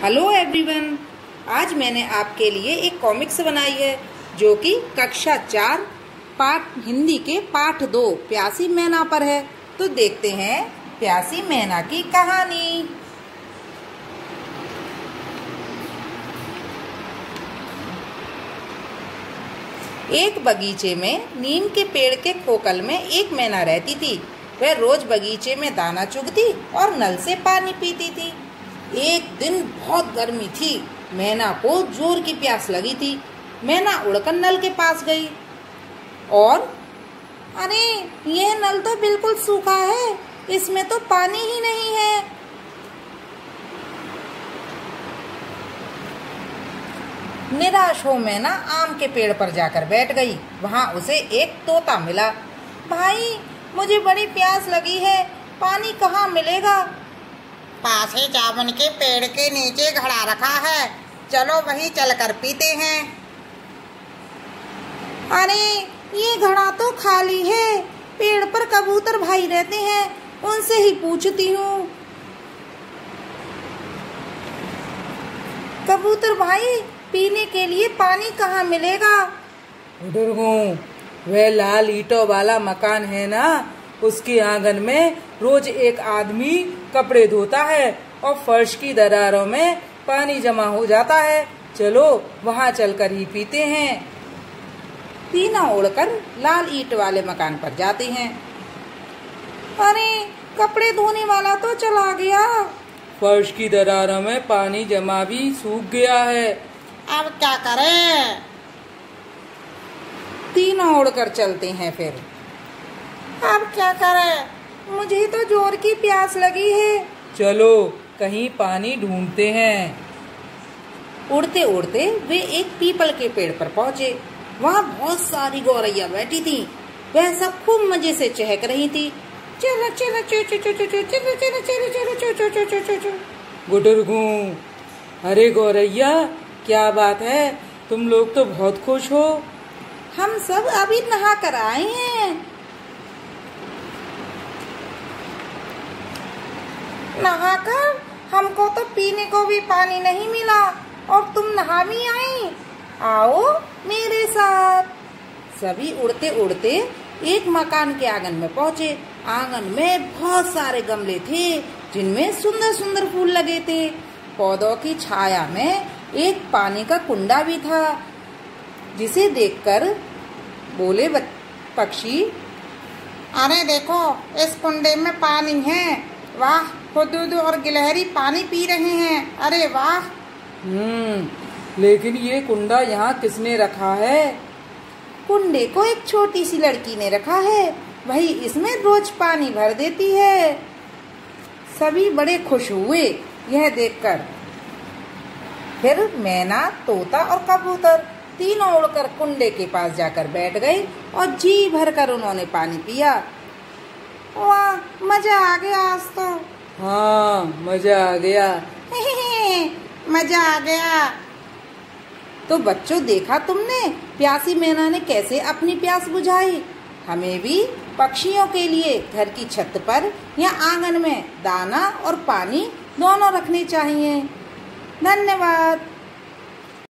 Hello everyone, आज मैंने आपके लिए एक कॉमिक्स बनाई है जो कि कक्षा 4 पाठ हिंदी के पाठ 2 प्यासी मैना पर है। तो देखते हैं प्यासी मैना की कहानी। एक बगीचे में नीम के पेड़ के खोखल में एक मैना रहती थी। वह रोज बगीचे में दाना चुगती और नल से पानी पीती थी। एक दिन बहुत गर्मी थी। मैना को जोर की प्यास लगी थी। मैना उड़कर नल के पास गई और अरे यह नल तो बिल्कुल सूखा है, इसमें तो पानी ही नहीं है। निराश हो मैना आम के पेड़ पर जाकर बैठ गई। वहां उसे एक तोता मिला। भाई, मुझे बड़ी प्यास लगी है, पानी कहाँ मिलेगा? पास ही जामुन के पेड़ के नीचे घड़ा रखा है, चलो वहीं चलकर पीते हैं। अरे ये घड़ा तो खाली है, पेड़ पर कबूतर भाई रहते हैं, उनसे ही पूछती हूँ। कबूतर भाई, पीने के लिए पानी कहाँ मिलेगा? वह लाल ईंटों वाला मकान है ना, उसके आंगन में रोज एक आदमी कपड़े धोता है और फर्श की दरारों में पानी जमा हो जाता है। चलो वहाँ चलकर ही पीते हैं। तीनों उड़कर लाल ईंट वाले मकान पर जाते हैं। अरे कपड़े धोने वाला तो चला गया। फर्श की दरारों में पानी जमा भी सूख गया है। अब क्या करें? तीनों उड़कर चलते हैं। फिर अब क्या करें? मुझे तो जोर की प्यास लगी है। चलो कहीं पानी ढूंढते हैं। उड़ते उड़ते वे एक पीपल के पेड़ पर पहुँचे। वहाँ बहुत सारी गौरैया बैठी थी। वह सब खूब मजे से चहक रही थी। गुटुरगू, अरे गौरैया, क्या बात है, तुम लोग तो बहुत खुश हो। हम सब अभी नहा कर आए हैं। नहाकर? हमको तो पीने को भी पानी नहीं मिला और तुम नहा भी आई। आओ मेरे साथ। सभी उड़ते उड़ते एक मकान के आंगन में पहुँचे। आंगन में बहुत सारे गमले थे जिनमें सुंदर सुंदर फूल लगे थे। पौधों की छाया में एक पानी का कुंडा भी था, जिसे देखकर बोले पक्षी, अरे देखो, इस कुंडे में पानी है। वाह, खुदूद और गिलहरी पानी पी रहे हैं। अरे वाह। लेकिन ये कुंडा यहाँ किसने रखा है? कुंडे को एक छोटी सी लड़की ने रखा है। वही इसमें रोज पानी भर देती है। सभी बड़े खुश हुए यह देखकर। फिर मैना, तोता और कबूतर तीनों उड़कर कुंडे के पास जाकर बैठ गए और जी भरकर उन्होंने पानी पिया। वाह, मजा आ गया आज तो। हाँ, मजा आ गया। मजा आ गया। तो बच्चों, देखा तुमने प्यासी मैना ने कैसे अपनी प्यास बुझाई। हमें भी पक्षियों के लिए घर की छत पर या आंगन में दाना और पानी दोनों रखने चाहिए। धन्यवाद।